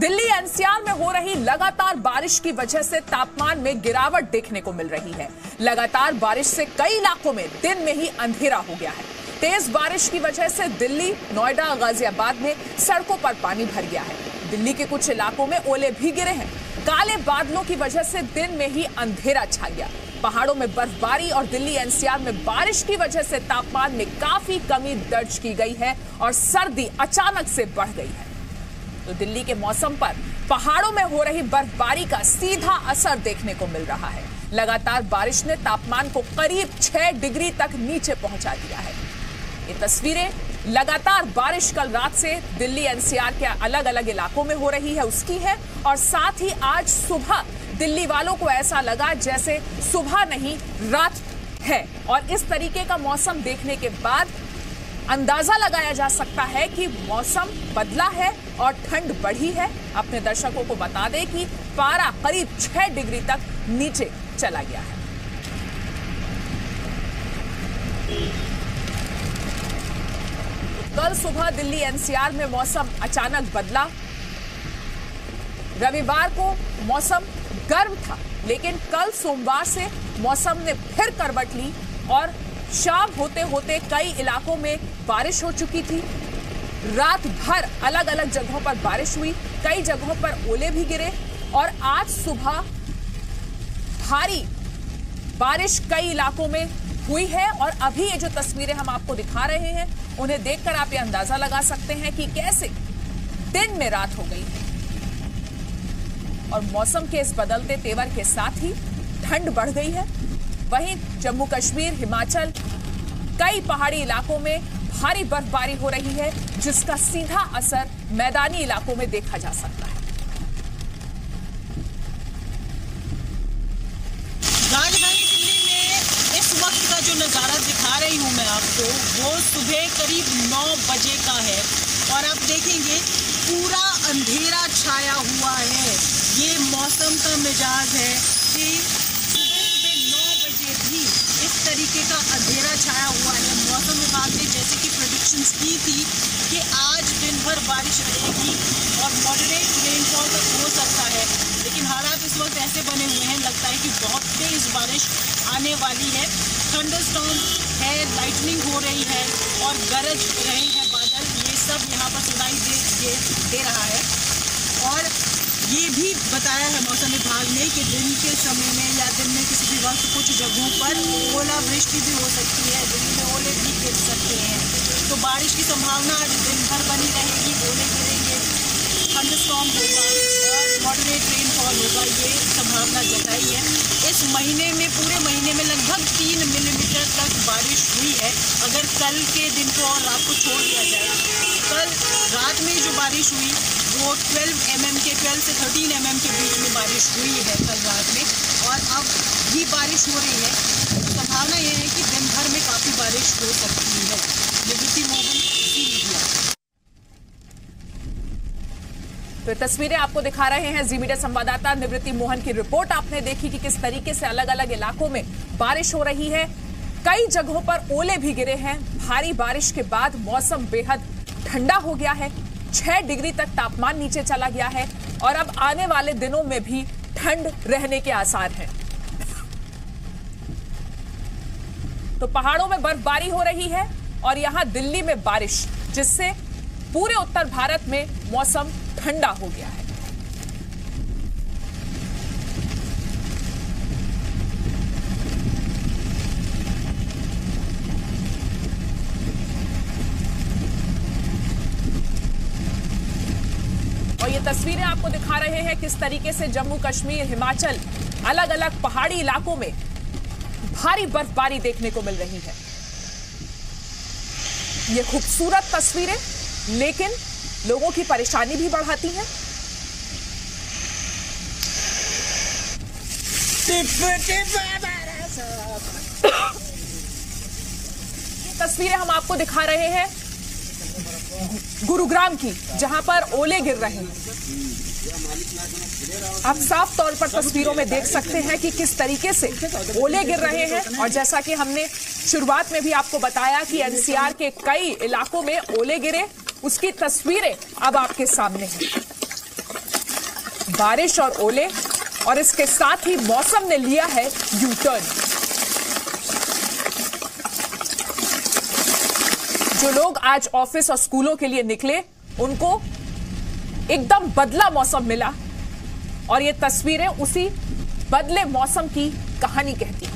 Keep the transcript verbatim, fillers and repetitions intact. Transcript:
Delhi NCR में हो रही लगातार बारिश की वजह से तापमान में गिरावट देखने को मिल रही है। लगातार बारिश से कई इलाकों में दिन में ही अंधेरा हो गया है। तेज बारिश की वजह से दिल्ली, नोएडा, गाजियाबाद में सड़कों पर पानी भर गया है। दिल्ली के कुछ इलाकों में ओले भी गिरे हैं। काले बादलों की वजह से दिन में ही अंधेरा छा गया। पहाड़ों में बर्फबारी और दिल्ली एनसीआर में बारिश की वजह से तापमान में काफी कमी दर्ज की गई है और सर्दी अचानक से बढ़ गई है। तो दिल्ली के मौसम पर पहाड़ों में हो रही बर्फबारी का सीधा असर देखने को मिल रहा है। लगातार बारिश ने तापमान को करीब छह डिग्री तक नीचे पहुंचा दिया है। ये तस्वीरें लगातार बारिश कल रात से दिल्ली एनसीआर के अलग अलग इलाकों में हो रही है उसकी है, और साथ ही आज सुबह दिल्ली वालों को ऐसा लगा जैसे सुबह नहीं रात है। और इस तरीके का मौसम देखने के बाद अंदाजा लगाया जा सकता है कि मौसम बदला है और ठंड बढ़ी है। अपने दर्शकों को बता दें कि पारा करीब छह डिग्री तक नीचे चला गया है। कल सुबह दिल्ली एनसीआर में मौसम अचानक बदला। रविवार को मौसम गर्म था, लेकिन कल सोमवार से मौसम ने फिर करवट ली और शाम होते होते कई इलाकों में बारिश हो चुकी थी। रात भर अलग अलग जगहों पर बारिश हुई, कई जगहों पर ओले भी गिरे और आज सुबह भारी बारिश कई इलाकों में हुई है। और अभी ये जो तस्वीरें हम आपको दिखा रहे हैं, उन्हें देखकर आप ये अंदाजा लगा सकते हैं कि कैसे दिन में रात हो गई है। और मौसम के इस बदलते तेवर के साथ ही ठंड बढ़ गई है। वहीं जम्मू कश्मीर, हिमाचल, कई पहाड़ी इलाकों में भारी बर्फबारी हो रही है, जिसका सीधा असर मैदानी इलाकों में देखा जा सकता है। राजधानी दिल्ली में इस वक्त का जो नज़ारा दिखा रही हूं मैं आपको, वो सुबह करीब नौ बजे का है और आप देखेंगे पूरा अंधेरा छाया हुआ है। ये मौसम का मिजाज है कि सुबह सुबह नौ बजे भी इस तरीके का अंधेरा छाया हुआ है। मौसम विभाग ने जैसे कि प्रेडिक्शंस की थी कि आज दिन भर बारिश रहेगी और मॉडरेट रेनफॉल तक हो सकता है, लेकिन हालात इस वक्त ऐसे बने हुए हैं, लगता है कि बहुत तेज बारिश आने वाली है। थंडरस्टॉर्म है, लाइटनिंग हो रही है और गरज रहे हैं बादल, ये सब यहाँ पर सुनाई दे, दे, दे रहा है। और ये भी बताया है मौसम विभाग ने कि दिन के समय में या दिन में किसी भी वक्त कुछ जगहों पर ओलावृष्टि भी हो सकती है, दिल्ली में ओले भी गिर सकते हैं। तो बारिश की संभावना आज दिन भर बनी रहेगी, ओले गिरेंगे, थंडरस्टॉर्म होगा और मॉडरेट रेनफॉल होगा, ये संभावना जताई है। इस महीने में पूरे महीने में लगभग तीन मिलीमीटर तक बारिश हुई है, अगर कल के दिन को और रात को छोड़ दिया जाए। कल रात में जो बारिश हुई वो बारह एम एम के बारह से तेरह एम एम के बीच में बारिश हुई है कल रात में, और अब भी बारिश हो रही है। संभावना यह है कि दिन भर में काफ़ी बारिश हो सकती है। निवृत्ति मोहन, जी मीडिया। तो तस्वीरें आपको दिखा रहे हैं जी मीडिया संवाददाता निवृत्ति मोहन की रिपोर्ट। आपने देखी कि किस तरीके से अलग अलग इलाकों में बारिश हो रही है। कई जगहों पर ओले भी गिरे हैं। भारी बारिश के बाद मौसम बेहद ठंडा हो गया है। छह डिग्री तक तापमान नीचे चला गया है और अब आने वाले दिनों में भी ठंड रहने के आसार हैं। तो पहाड़ों में बर्फबारी हो रही है और यहां दिल्ली में बारिश, जिससे पूरे उत्तर भारत में मौसम ठंडा हो गया है। और ये तस्वीरें आपको दिखा रहे हैं किस तरीके से जम्मू कश्मीर, हिमाचल, अलग अलग पहाड़ी इलाकों में भारी बर्फबारी देखने को मिल रही है। ये खूबसूरत तस्वीरें लेकिन लोगों की परेशानी भी बढ़ाती हैं। ये तस्वीरें हम आपको दिखा रहे हैं गुरुग्राम की, जहां पर ओले गिर रहे हैं। आप साफ तौर पर तस्वीरों में देख सकते हैं कि किस तरीके से ओले गिर रहे हैं। और जैसा कि हमने शुरुआत में भी आपको बताया कि एनसीआर के कई इलाकों में ओले गिरे, उसकी तस्वीरें अब आपके सामने हैं। बारिश और ओले, और इसके साथ ही मौसम ने लिया है यू टर्न। जो लोग आज ऑफिस और स्कूलों के लिए निकले, उनको एकदम बदला मौसम मिला, और ये तस्वीरें उसी बदले मौसम की कहानी कहती हैं।